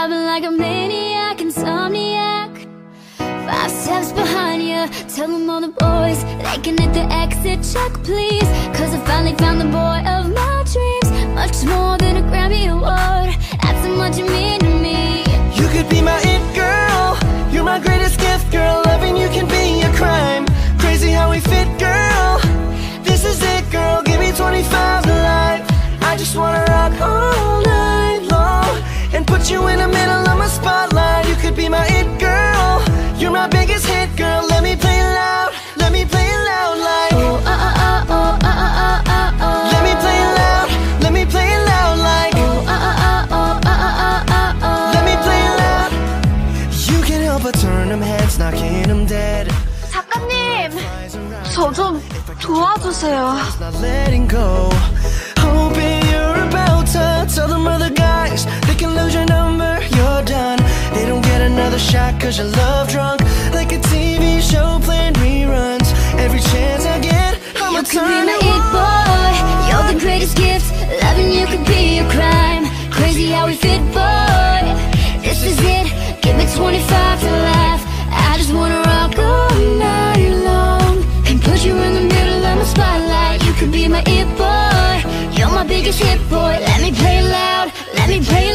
driving like a maniac, insomniac. 5 steps behind you, tell them all the boys they can hit the exit check, please. Cause I finally found the boy of my dreams. Much more than a Grammy award, that's how much you mean to me. You could be my it girl, you're my greatest gift, girl. Loving you can be a crime. Crazy how we fit, girl. This is it, girl, give me 25 to life. I just wanna rock all night long and put you in the middle of my spotlight. You could be my it girl, you're my biggest hit, girl. Let me play it loud, let me play it loud like Oh, let me play it loud, let me play it loud like let me play it loud. You can't help but turn them heads, knocking them dead. 작가님, 저 좀 도와주세요. Not letting go. Hoping you're about to tell them other guys they can lose your number, you're done. They don't get another shot cause you're love drunk. Like a TV show playing reruns. Every chance I get, I'ma you could be turn my it it on. boy, you're the greatest gift. Loving you could be a crime. Crazy how we fit, boy. This is it, give me 25 to laugh. I just wanna rock all night long and put you in the middle of my spotlight. You could be my it boy, you're my biggest hit, boy. Let me play it loud, let me play it